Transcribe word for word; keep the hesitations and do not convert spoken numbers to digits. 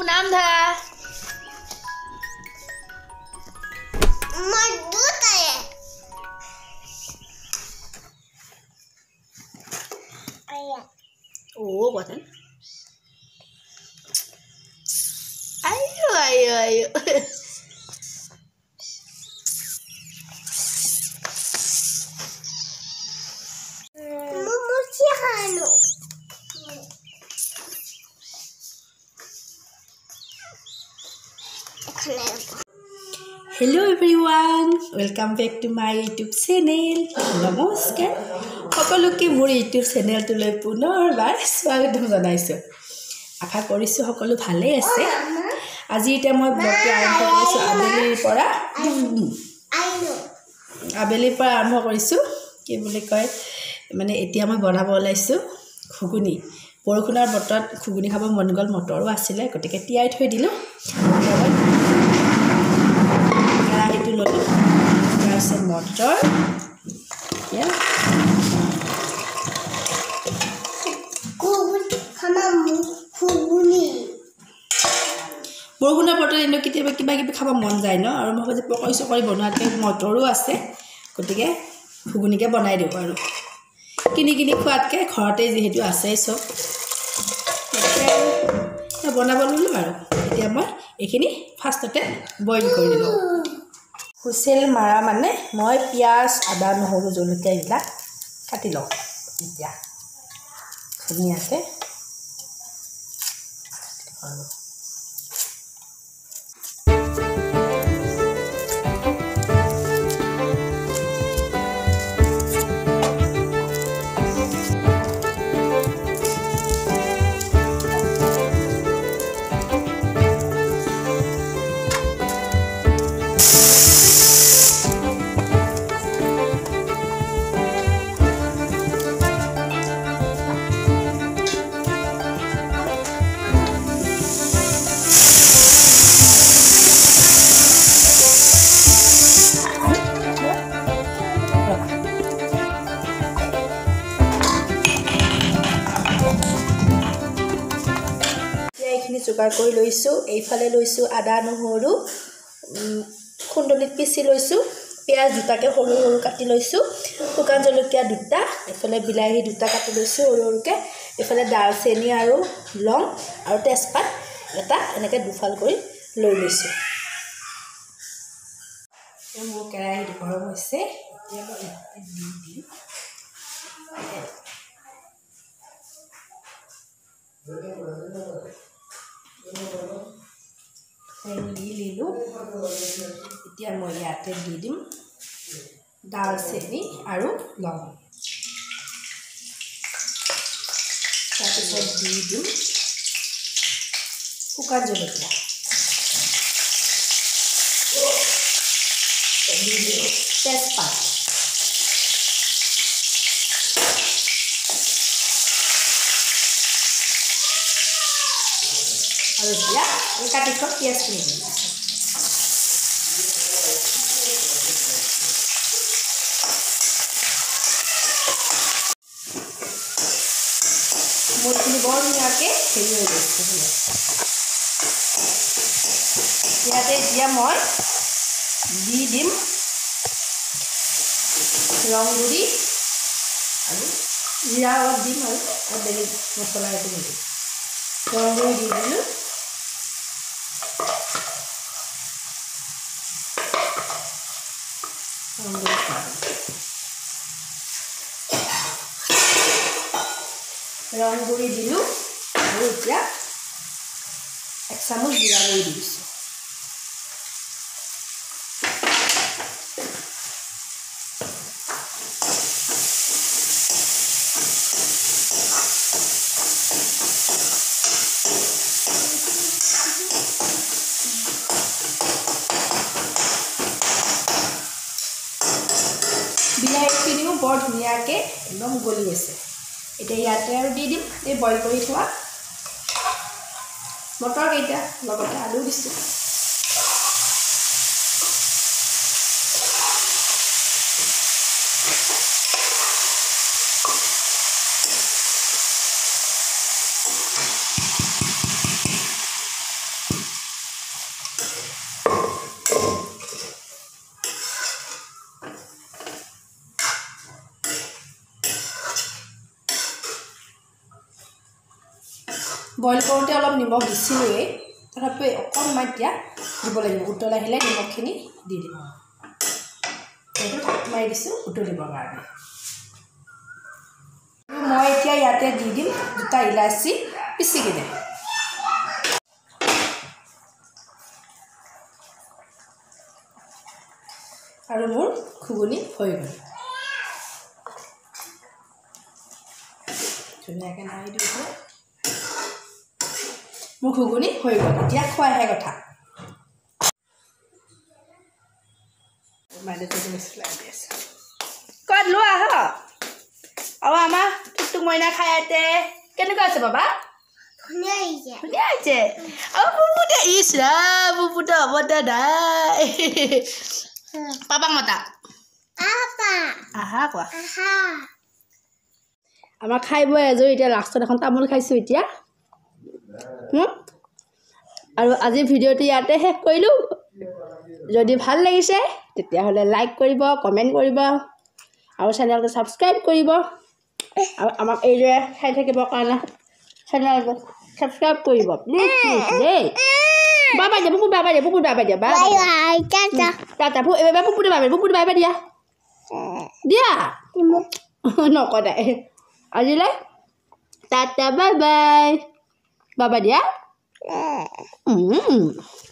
নাম ধৰা মধুতায়ে আয়া ও বলেন আয়ো আয়ো আয়ো মুমুচি খানো Hello everyone, welcome back to my YouTube channel. Namaskar. সকলোকে মোৰ YouTube চেনেলটোলৈ পুনৰবাৰ স্বাগতম জনাইছো। আশা কৰিছো সকলো ভালে আছে। আজি এতিয়া মই ব্লগটো আৰম্ভ কৰিছো আবেলিৰ পৰা আবেলিৰ পৰা আৰম্ভ কৰিছো কি বুলি কয় মানে এতিয়া মই বনাব ওলাইছো ঘুগুনি। বৰষুণৰ বতৰত ঘুগুনি খাব মন গ'ল, মটৰো আছিলে গতিকে তিয়াই থৈ দিলো। কেৰাহীটো ললো তাৰপিছত মটৰ এতিয়া বৰষুণৰ বতৰত এনে কেতিয়াবা কিবা কিবি খাব মন যায় ন, আৰু মই ভাবি পকৰি চকৰি বনোৱাতকৈ মটৰো আছে গতিকে ঘুগুনিকে বনাই দিওঁ আৰু কিনি কিনি খোৱাতকৈ ঘৰতে যিহেতু আছে চব বনাব ললো। আৰু এতিয়া মই এইখিনি ফাৰ্ষ্টতে বইল কৰি লওঁ। হুইচেল মাৰা মানে মই পিঁয়াজ আদা নহৰু জলকীয়া এইবিলাক কাটি লওঁ। এতিয়া ধুনীয়াকৈ যোগাৰ কৰি লৈছোঁ। এইফালে লৈছোঁ আদা নহৰু খুন্দনিত পিচি লৈছোঁ, পিঁয়াজ দুটাকৈ সৰু সৰু কাটি লৈছোঁ, শুকান জলকীয়া দুটা, এইফালে বিলাহী দুটা কাটি লৈছোঁ সৰু সৰুকৈ, এইফালে দালচেনি আৰু লং আৰু তেজপাত এটা এনেকৈ দুফাল কৰি লৈ লৈছোঁ। মোৰ কেৰাহীটো গৰম হৈছে, এতিয়া মই দি দিম দি দিলোঁ। এতিয়া মই ইয়াতে দি দিম দালচেনি আৰু লং, তাৰপিছত দি দিম শুকান জলকীয়া, দি দিম তেজপাত, আৰু এতিয়া এই কাটি থোৱা পিঁয়াজখিনি দিম। মূৰখিনি বৰ ধুনীয়াকৈ হেৰি হৈ গৈছে। ইয়াতে এতিয়া মই দি দিম ৰং গুড়ি আৰু জিৰা অলপ দিম আৰু বেলেগ মছলা একো নিদিম। ৰং গুড়ি দি দিলোঁ, ৰং গুড়ি ৰং গুড়ি দিলোঁ আৰু এতিয়া এক চামুচ জিৰা গুড়ি দি দিছোঁ। বিলাহীখিনিও বৰ ধুনীয়াকৈ একদম গলি আছে। এতিয়া ইয়াতে আৰু দি দিম এই বইল কৰি থোৱা মটৰকেইটা, লগতে আলু দিছোঁ। বইল কৰোঁতে অলপ নিমখ দিছিলোঁৱেই তথাপি অকণমান এতিয়া দিব লাগিব উতল আহিলে নিমখখিনি দি দিম সেইটো ঢাক মাৰি দিছোঁ উতলিবৰ কাৰণে মই এতিয়া ইয়াতে দি দিম দুটা ইলাচি পিচি কিনে আৰু মোৰ ঘুগুনি হৈ গ'ল ধুনীয়াকৈ নাৰি দিছোঁ মোৰ ঘুগুনি হৈ গ'ল এতিয়া খোৱাহে কথা ক'ত লোৱা আহ আৰু আমাৰ টুকটুক মইনা খাই আছে কেনেকুৱা আছে বাবা ধুনীয়া হৈছে ধুনীয়া হৈছে আৰু বুবুদা ইছ ৰা বুবুদা হ'ব দে নাই পাপাক মতা আপা আহা কোৱা আহা আমাৰ খাই বৈ আজৰি এতিয়া লাষ্টত এখন তামোল খাইছোঁ এতিয়া আৰু আজিৰ ভিডিঅ'টো ইয়াতে শেষ কৰিলোঁ যদি ভাল লাগিছে তেতিয়াহ'লে লাইক কৰিব কমেণ্ট কৰিব আৰু চেনেলটো ছাবস্ক্ৰাইব কৰিব আৰু আমাক এইদৰে চাই থাকিবৰ কাৰণে চেনেলটো ছাবস্ক্ৰাইব কৰিব প্লিজ প্লিজ দেই বাবা দিয়া বুবু বাবা দিয়া বুবু বাবা দিয়া বাবা টাটা টাটা এবাৰ বুবুটো বাবা বুবুটো বাবা দিয়া দিয়া নকদাই আজিলৈ টাটা বাই বাই বাবা দিয়া